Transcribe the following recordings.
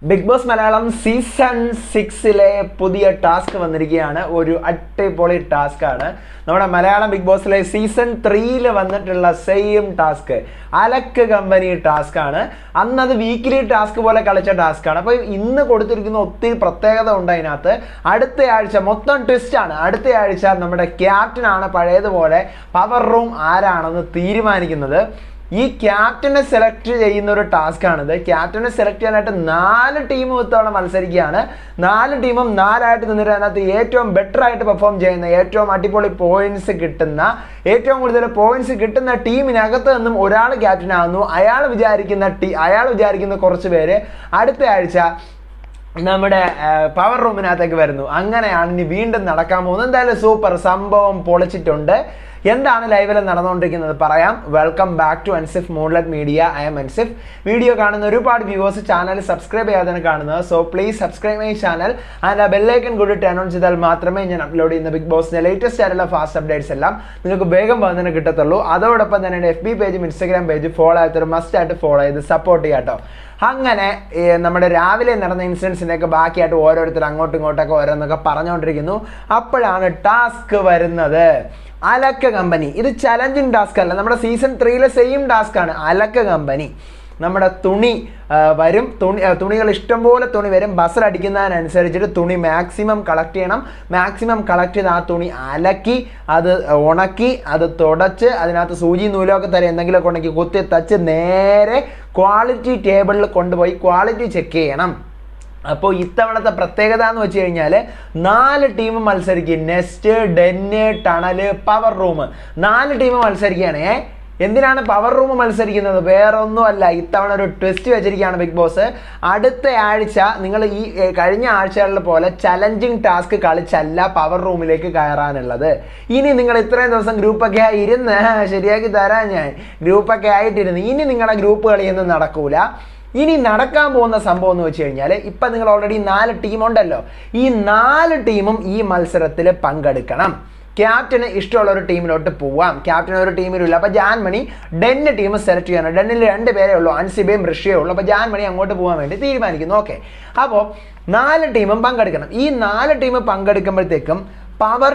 Bigg Boss Malayalam season 6-ലെ പുതിയ task വന്നിരിക്കുകയാണ്. ഒരു അടിപൊളി ടാസ്ക് ആണ്. നമ്മുടെ മലയാളം ബിഗ് ബോസിലെ സീസൺ 3-ൽ വന്നിട്ടുള്ള സെയിം ടാസ്ക് അലക്ക് കമ്പനി ടാസ്ക് ആണ്. അന്നത് വീക്കിലി ടാസ്ക് പോലെ കളിച്ച ടാസ്ക് ആണ്. അപ്പോൾ ഇന്ന് കൊടുത്തിരിക്കുന്ന ഒത്തിരി പ്രത്യേകത ഉണ്ട് അതിനകത്ത്. അടുത്ത ആഴ്ച മൊത്തം ട്വിസ്റ്റ് ആണ്. അടുത്ത ആഴ്ച നമ്മുടെ ക്യാപ്റ്റനാണ് പഴയതുപോലെ പവർ റൂം ആരാണെന്ന് തീരുമാനിക്കുന്നത്. ഈ ക്യാപ്റ്റനെ സെലക്ട് ചെയ്യുന്ന ഒരു ടാസ്ക് ആണിത്. ക്യാപ്റ്റനെ സെലക്ട് ചെയ്യാനായിട്ട് 4 ടീമും ഇത്തവണ മത്സരിക്കുകയാണ്. 4 ടീമും 4 നിന്നിട്ട് അതിനകത്ത് ഏറ്റവും ബെറ്റർ ആയിട്ട് പെർഫോം ചെയ്യുന്ന, ഏറ്റവും അടിപൊളി പോയിന്റ്സ് കിട്ടുന്ന, ഏറ്റവും കൂടുതൽ പോയിന്റ്സ് കിട്ടുന്ന ടീമിനകത്ത് നിന്നും ഒരാൾ ക്യാപ്റ്റൻ ആകുന്നു. അയാൾ വിചാരിക്കുന്ന കുറച്ച് പേര് അടുത്ത ആഴ്ച നമ്മുടെ പവർ റൂമിനകത്തേക്ക് വരുന്നു. അങ്ങനെയാണ് ഇനി വീണ്ടും നടക്കാൻ പോകുന്നത്. എന്തായാലും സൂപ്പർ സംഭവം പൊളിച്ചിട്ടുണ്ട്. എന്താണ് ലൈവിൽ നടന്നുകൊണ്ടിരിക്കുന്നത് പറയാം. Welcome back to Ansif Moonlight Media. I am Ansif. Video കാണുന്ന ഒരുപാട് വ്യൂവേഴ്സ് ചാനൽ സബ്സ്ക്രൈബ് ചെയ്യാതാണ് കാണുന്നത്. So please subscribe my channel and ആ ബെല്ലൈക്കൺ കൂടി ടേൺ ഓൺ ചെയ്താൽ മാത്രമേ ഞാൻ അപ്ലോഡ് ചെയ്യുന്ന ബിഗ് ബോസിന്റെ ലേറ്റസ്റ്റ് ആയിട്ടുള്ള ഫാസ്റ്റ് അപ്ഡേറ്റ്സ് എല്ലാം നിങ്ങൾക്ക് വേഗം വന്നതിന് കിട്ടത്തുള്ളൂ. അതോടൊപ്പം തന്നെ എൻ്റെ FB പേജും ഇൻസ്റ്റാഗ്രാം പേജും ഫോളോ ആയിട്ട് മസ്റ്റ് ആയിട്ട് ഫോളോ ചെയ്ത് സപ്പോർട്ട് ചെയ്യാം കേട്ടോ. അങ്ങനെ നമ്മുടെ രാവിലെ നടന്ന ഇൻസിഡൻസിൻ്റെയൊക്കെ ബാക്കിയായിട്ട് ഓരോരുത്തർ അങ്ങോട്ടും ഇങ്ങോട്ടൊക്കെ ഓരോന്നൊക്കെ പറഞ്ഞുകൊണ്ടിരിക്കുന്നു. അപ്പോഴാണ് ടാസ്ക് വരുന്നത്. അലക്ക കമ്പനി. ഇത് ചലഞ്ചിങ് ടാസ്ക് അല്ല, നമ്മുടെ സീസൺ 3-ലെ സെയിം ടാസ്ക് ആണ്. അലക്ക കമ്പനി. നമ്മുടെ തുണി വരും, തുണികൾ ഇഷ്ടംപോലെ തുണി വരും. ബസ്സിലടിക്കുന്നതിനനുസരിച്ചിട്ട് തുണി മാക്സിമം കളക്ട് ചെയ്യണം. മാക്സിമം കളക്ട് ചെയ്ത് ആ തുണി അലക്കി അത് ഉണക്കി അത് തുടച്ച് അതിനകത്ത് സൂചി നൂലൊക്കെ തരം എന്തെങ്കിലുമൊക്കെ ഉണ്ടെങ്കിൽ കുത്തി തച്ച് നേരെ ക്വാളിറ്റി ടേബിളിൽ കൊണ്ടുപോയി ക്വാളിറ്റി ചെക്ക് ചെയ്യണം. അപ്പോൾ ഇത്തവണത്തെ പ്രത്യേകത എന്ന് വെച്ച് കഴിഞ്ഞാൽ 4 ടീം മത്സരിക്കും. Nest, den, tunnel, power room. 4 team മത്സരിക്കുകയാണ്. എന്തിനാണ് പവർ റൂം മത്സരിക്കുന്നത്? വേറൊന്നുമല്ല, ഇത്തവണ ഒരു ട്വിസ്റ്റ് വെച്ചിരിക്കുകയാണ് ബിഗ് ബോസ്. അടുത്ത ആഴ്ച നിങ്ങൾ ഈ കഴിഞ്ഞ ആഴ്ചകളിൽ പോലെ ചലഞ്ചിങ് ടാസ്ക് കളിച്ചല്ല പവർ റൂമിലേക്ക് കയറാനുള്ളത്. ഇനി നിങ്ങൾ ഇത്രയും ദിവസം ഗ്രൂപ്പൊക്കെ ആയി ഇരുന്ന് ശരിയാക്കി തരാൻ ഞാൻ ഗ്രൂപ്പൊക്കെ ആയിട്ടിരുന്ന് ഇനി നിങ്ങളുടെ ഗ്രൂപ്പ് കളിയൊന്നും നടക്കൂല. ഇനി നടക്കാൻ പോകുന്ന സംഭവം എന്ന് വെച്ച് കഴിഞ്ഞാൽ ഇപ്പം നിങ്ങൾ ഓൾറെഡി 4 ടീമുണ്ടല്ലോ. ഈ 4 ടീമും ഈ മത്സരത്തിൽ പങ്കെടുക്കണം. ക്യാപ്റ്റന് ഇഷ്ടമുള്ള ഒരു ടീമിലോട്ട് പോവാം. ക്യാപ്റ്റൻ ഒരു ടീമിലില്ല. അപ്പോൾ ജാൻമണി ഡെന്ന് ടീം സെലക്ട് ചെയ്യണം. ഡെന്നിൽ 2 പേരേ ഉള്ളൂ, അൻസിബയും ഋഷിയേ ഉള്ളൂ. അപ്പോൾ ജാൻമണി അങ്ങോട്ട് പോകാൻ വേണ്ടി തീരുമാനിക്കുന്നു. ഓക്കെ, അപ്പോൾ 4 ടീമും പങ്കെടുക്കണം. ഈ 4 ടീം പങ്കെടുക്കുമ്പോഴത്തേക്കും പവർ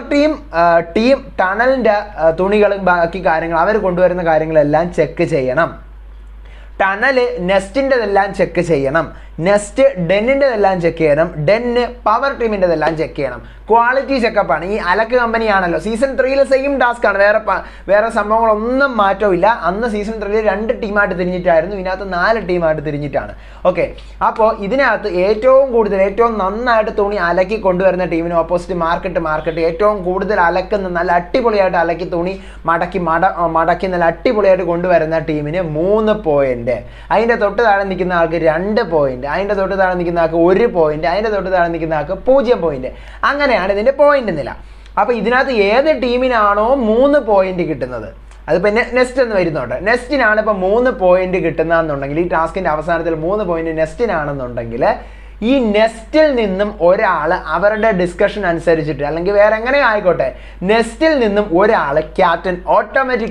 ടീം ടണലിൻ്റെ തുണികളും ബാക്കി കാര്യങ്ങൾ അവർ കൊണ്ടുവരുന്ന കാര്യങ്ങളെല്ലാം ചെക്ക് ചെയ്യണം. ടണല് നെസ്റ്റിൻ്റെതെല്ലാം ചെക്ക് ചെയ്യണം. നെസ്റ്റ് ഡെന്നിൻ്റെതെല്ലാം ചെക്ക് ചെയ്യണം. ഡെന്ന് പവർ ടീമിൻ്റെതെല്ലാം ചെക്ക് ചെയ്യണം. ക്വാളിറ്റി ചെക്കപ്പാണ്. ഈ അലക്ക് കമ്പനിയാണല്ലോ. സീസൺ 3-ലെ സെയിം ടാസ്ക് ആണ്. വേറെ സംഭവങ്ങളൊന്നും മാറ്റമില്ല. അന്ന് സീസൺ 3-ൽ 2 ടീമായിട്ട് തിരിഞ്ഞിട്ടായിരുന്നു. ഇതിനകത്ത് 4 ടീമായിട്ട് തിരിഞ്ഞിട്ടാണ്. ഓക്കെ, അപ്പോൾ ഇതിനകത്ത് ഏറ്റവും നന്നായിട്ട് തുണി അലക്കി കൊണ്ടുവരുന്ന ടീമിന് ഓപ്പോസിറ്റ് മാർക്കറ്റ് ഏറ്റവും കൂടുതൽ അലക്കുന്ന നല്ല അടിപൊളിയായിട്ട് അലക്കി തുണി മടക്കി നല്ല അടിപൊളിയായിട്ട് കൊണ്ടുവരുന്ന ടീമിന് 3 പോയിന്റ്. അതിൻ്റെ തൊട്ട് താഴെ നിൽക്കുന്ന ആൾക്ക് 2 പോയിന്റ്. അതിൻ്റെ തൊട്ട് താഴെ നിൽക്കുന്ന ആൾക്ക് 1 പോയിന്റ്. അതിൻ്റെ തൊട്ട് താഴെ നിൽക്കുന്ന ആൾക്ക് 0 പോയിന്റ്. അങ്ങനെയാണ് ഇതിൻ്റെ പോയിന്റ് നില. അപ്പോൾ ഇതിനകത്ത് ഏത് ടീമിനാണോ 3 പോയിന്റ് കിട്ടുന്നത്, അതിപ്പോൾ നെസ്റ്റ് എന്ന് വരുന്നുണ്ട്. നെസ്റ്റിനാണ് ഇപ്പോൾ 3 പോയിന്റ് കിട്ടുന്നതെന്നുണ്ടെങ്കിൽ, ഈ ടാസ്കിൻ്റെ അവസാനത്തിൽ 3 പോയിന്റ് നെസ്റ്റിനാണെന്നുണ്ടെങ്കിൽ, ഈ നെസ്റ്റിൽ നിന്നും ഒരാൾ അവരുടെ ഡിസ്കഷൻ അനുസരിച്ചിട്ട് അല്ലെങ്കിൽ വേറെ എങ്ങനെ ആയിക്കോട്ടെ, നെസ്റ്റിൽ നിന്നും ഒരാൾ ഓട്ടോമാറ്റിക്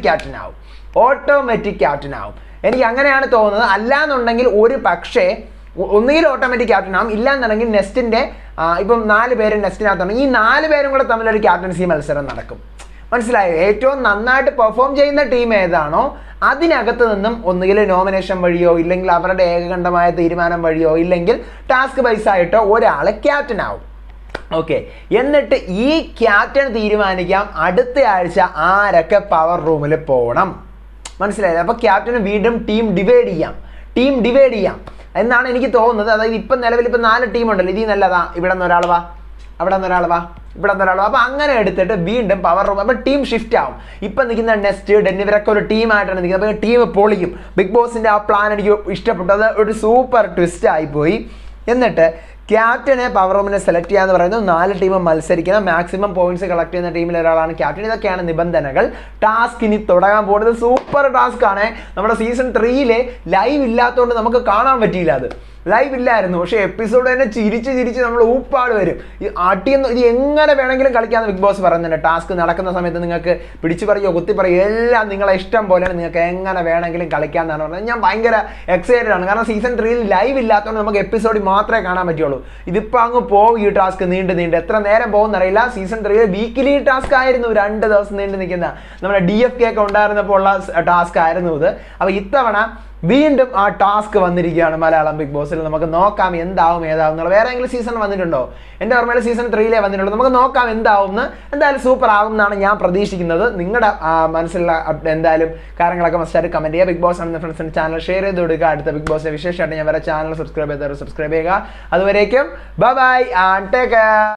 ക്യാപ്റ്റൻ ആവും. എനിക്ക് അങ്ങനെയാണ് തോന്നുന്നത്. അല്ലാന്നുണ്ടെങ്കിൽ ഒരു പക്ഷേ ഒന്നുകിൽ ഓട്ടോമാറ്റിക് ക്യാപ്റ്റൻ ആവും, ഇല്ലാന്നുണ്ടെങ്കിൽ നെസ്റ്റിൻ്റെ ഇപ്പം 4 പേര് നെസ്റ്റിനകത്തുണ്ടെങ്കിൽ ഈ 4 പേരും കൂടെ തമ്മിലൊരു ക്യാപ്റ്റൻസി മത്സരം നടക്കും. മനസ്സിലായോ? ഏറ്റവും നന്നായിട്ട് പെർഫോം ചെയ്യുന്ന ടീം ഏതാണോ അതിനകത്ത് നിന്നും ഒന്നുകിൽ നോമിനേഷൻ വഴിയോ ഇല്ലെങ്കിൽ അവരുടെ ഏകകണ്ഠമായ തീരുമാനം വഴിയോ ഇല്ലെങ്കിൽ ടാസ്ക് ബേസ് ആയിട്ടോ ഒരാൾ ക്യാപ്റ്റൻ ആവും. ഓക്കെ, എന്നിട്ട് ഈ ക്യാപ്റ്റൻ തീരുമാനിക്കാം അടുത്ത ആഴ്ച ആരൊക്കെ പവർ റൂമിൽ പോകണം. മനസ്സിലായത്? അപ്പോൾ ക്യാപ്റ്റന് വീണ്ടും ടീം ഡിവൈഡ് ചെയ്യാം എന്നാണ് എനിക്ക് തോന്നുന്നത്. അതായത് ഇപ്പം നിലവിൽ 4 ടീമുണ്ടല്ലോ. ഇതിൽ നല്ലതാ ഇവിടെ നിന്ന് ഒരാൾ വാ, ഇവിടെ നിന്ന് ഒരാൾ വാ. അപ്പോൾ അങ്ങനെ എടുത്തിട്ട് വീണ്ടും പവർ റൂം. അപ്പോൾ ടീം ഷിഫ്റ്റ് ആവും. ഇപ്പം നിൽക്കുന്ന നെസ്റ്റ് ഡെൻ ഇവരൊക്കെ ഒരു ടീമായിട്ടാണ് നിൽക്കുന്നത്. അപ്പോൾ ടീം പൊളിക്കും. ബിഗ് ബോസിൻ്റെ ആ പ്ലാൻ എനിക്ക് ഇഷ്ടപ്പെട്ടു. അത് ഒരു സൂപ്പർ ട്വിസ്റ്റ് ആയിപ്പോയി. എന്നിട്ട് ക്യാപ്റ്റനെ പവർ റൂമിനെ സെലക്ട് ചെയ്യാന്ന് പറയുന്നത് 4 ടീം മത്സരിക്കണം. മാക്സിമം പോയിന്റ്സ് കളക്ട് ചെയ്യുന്ന ടീമിൽ ഒരാളാണ് ക്യാപ്റ്റൻ. ഇതൊക്കെയാണ് നിബന്ധനകൾ. ടാസ്ക് ഇനി തുടങ്ങാൻ പോകുന്നത് സൂപ്പർ ടാസ്ക് ആണ്. നമ്മുടെ സീസൺ 3-ലെ ലൈവ് ഇല്ലാത്തതുകൊണ്ട് നമുക്ക് കാണാൻ പറ്റിയില്ല. അത് ലൈവ് ഇല്ലായിരുന്നു. പക്ഷേ എപ്പിസോഡ് തന്നെ ചിരിച്ച് നമ്മൾ ഊപ്പാട് വരും. ഈ ആട്ടിയെന്ന് ഇത് എങ്ങനെ വേണമെങ്കിലും കളിക്കാമെന്ന് ബിഗ് ബോസ് പറയുന്നുണ്ട്. ടാസ്ക് നടക്കുന്ന സമയത്ത് നിങ്ങൾക്ക് പിടിച്ചു പറയുകയോ കുത്തി പറയുകയോ എല്ലാം നിങ്ങളെ ഇഷ്ടം പോലെയാണ്, നിങ്ങൾക്ക് എങ്ങനെ വേണമെങ്കിലും കളിക്കാമെന്നാണ് പറഞ്ഞത്. ഞാൻ ഭയങ്കര എക്സൈറ്റഡ് ആണ്. കാരണം സീസൺ 3 ലൈവ് ഇല്ലാത്തതുകൊണ്ട് നമുക്ക് എപ്പിസോഡിൽ മാത്രമേ കാണാൻ പറ്റുള്ളൂ. ഇതിപ്പോൾ അങ്ങ് പോകും ഈ ടാസ്ക് നീണ്ട് എത്ര നേരം പോകുന്നറിയില്ല. സീസൺ 3 വീക്കിലി ടാസ്ക് ആയിരുന്നു, 2 ദിവസം നീണ്ടു നിൽക്കുന്ന നമ്മുടെ DFK ഒക്കെ ഉണ്ടായിരുന്നപ്പോൾ ഉള്ള ടാസ്ക് ആയിരുന്നു ഇത്. അപ്പോൾ ഇത്തവണ വീണ്ടും ആ ടാസ്ക് വന്നിരിക്കുകയാണ് മലയാളം ബിഗ് ബോസിൽ. നമുക്ക് നോക്കാം എന്താവും ഏതാവും എന്നുള്ള. വേറെ ഏതെങ്കിലും സീസൺ വന്നിട്ടുണ്ടോ? എൻ്റെ ഓർമ്മയിൽ സീസൺ 3 വന്നിട്ടുള്ളൂ. നമുക്ക് നോക്കാം എന്താവും എന്ന്. എന്തായാലും സൂപ്പർ ആകും എന്നാണ് ഞാൻ പ്രതീക്ഷിക്കുന്നത്. നിങ്ങളുടെ മനസ്സിലുള്ള എന്തായാലും കാര്യങ്ങളൊക്കെ മസ്റ്റായിട്ട് കമൻറ്റ് ചെയ്യുക. ബിഗ് ബോസ് ആണെന്ന് ഫ്രണ്ട്സിൻ്റെ ചാനൽ ഷെയർ ചെയ്ത് കൊടുക്കുക. അടുത്ത ബിഗ് ബോസിലെ വിശേഷമായിട്ട് ഞാൻ വരെ ചാനൽ സബ്സ്ക്രൈബ് ചെയ്യുക. അതുവരേക്കും bye bye and take care.